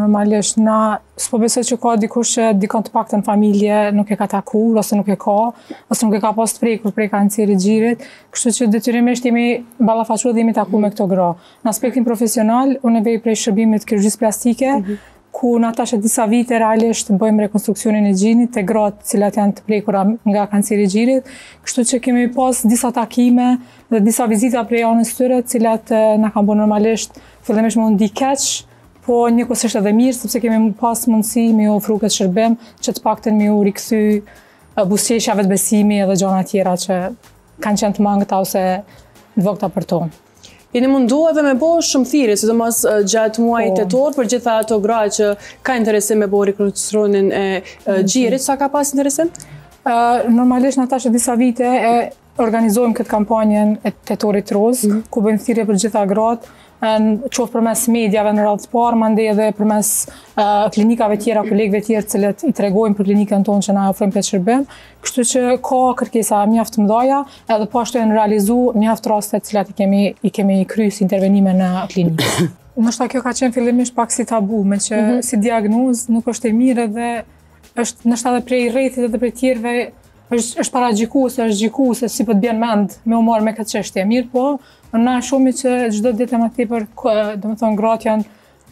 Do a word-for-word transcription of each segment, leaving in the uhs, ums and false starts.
normalisht na s'po besoj që ka dikush që dikon të paktën familje nuk e ka takuar ose nuk e ka, ose nuk e ka pas të prekur prej kancerit gjirit, kështu që detyrimisht jemi ballafaquar dhe jemi takuar me këto gra. Në aspektin profesional, unë vej prej shërbimit kirurgjisë plastike, mm -hmm. ku në ata disa vite realisht bëjmë rekonstruksionin e gjinit të gratë cilat janë të prekura nga kanceri i gjirit, kështu që kemi pas disa takime dhe disa vizita prej anës tyre, cilat na kanë bërë normalisht fillimisht me u ndi keq, po njëkohësisht edhe mirë, sepse kemi pas mundësi me u ofru këtë shërbim, që të paktën me u rikthy buzëqeshjave të besimi edhe gjëra tjera që kanë qenë të mangëta ose të vogta për to. Jeni mundu edhe me bo shumë thirrje, sidomos gjatë muajit tetor, për gjitha ato gra që ka interesim me bo rekonstruksionin e gjirit, sa ka pas interesim? Normalisht në ata që disa vite e organizojmë këtë kampanjen e tetorit roz, ku bëjmë thirrje për gjitha gratë, qoftë përmes mediave në radhë të parë, mandej edhe përmes klinikave tjera, kolegëve tjerë cilët i tregojmë për klinikën tonë që na ofrojmë këtë shërbim. Kështu që ka kërkesa mjaft mëdha, edhe po ashtu janë realizu mjaft raste të cilat i kemi i kemi kryer intervenime në klinikë. Ndoshta kjo ka qenë fillimisht pak si tabu, me që mm -hmm. si diagnozë nuk është e mirë dhe është ndoshta edhe prej rrethit edhe prej tjerëve është është paragjikuese, është gjikuese si po të bjen mend me u marr me këtë çështje. Mirë po, na shumë që çdo ditë më tepër, domethënë gratë janë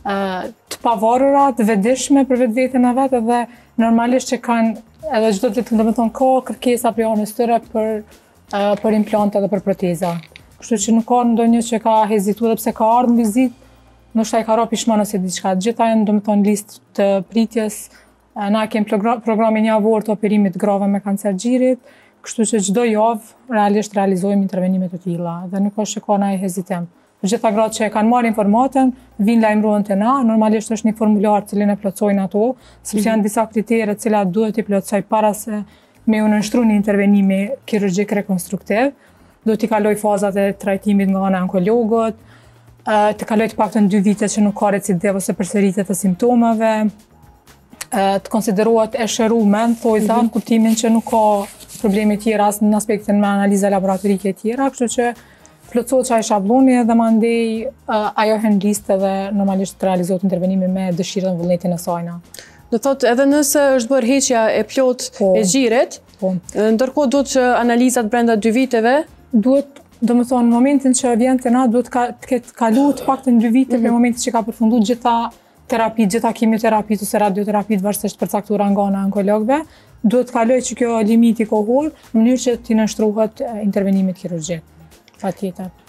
të pavarura, të vetëdijshme për vetveten e vet, dhe normalisht që kanë edhe çdo ditë domethënë ka kërkesa prej anës tyre për për implante dhe për proteza. Kështu që nuk ka ndonjë që ka hezituar edhe pse ka ardhur në vizitë, ndoshta i ka rënë pishmon ose diçka. Gjitha janë domethënë listë të pritjes. Na kemi programin javor të operimit grave me kancer gjirit, kështu që çdo javë realisht realizojmë intervenime të tilla dhe nuk është që ka ndonjë hezitim. Për gjitha gratë që e kanë marrë informatën, vinë lajmërohen te na, normalisht është një formular të cilin e plotësojnë ato, sepse janë disa kritere të cilat duhet i plotësoj para se me u nënshtruar një intervenimi kirurgjik rekonstruktiv. Duhet i kaloj fazat e trajtimit nga ana e onkologët, të kaloj të paktën dy vite që nuk ka recidivë ose përsëritje të simptomave, të konsiderohet e shëruar, thojza, në kuptimin që nuk ka probleme tjera as në aspektin me analiza laboratorike tjera, kështu që plotësohet çaj shabloni dhe mandej ajo hyn listë dhe normalisht realizohet intervenimi me dëshirën dhe vullnetin e saj. Do thotë edhe nëse është bërë heqja e plot e gjirit, ndërkohë duhet që analizat brenda dy viteve, duhet, domethënë, në momentin që vjen te na duhet të ketë kaluar të paktën dy vite për momentin që ka përfunduar gjitha terapitë, gjitha kimioterapit ose radioterapit varësisht përcaktuara nga ana e onkologëve, duhet të kaloj që kjo limiti kohor në mënyrë që t'i nënshtrohet intervenimit kirurgjik. Patjetër.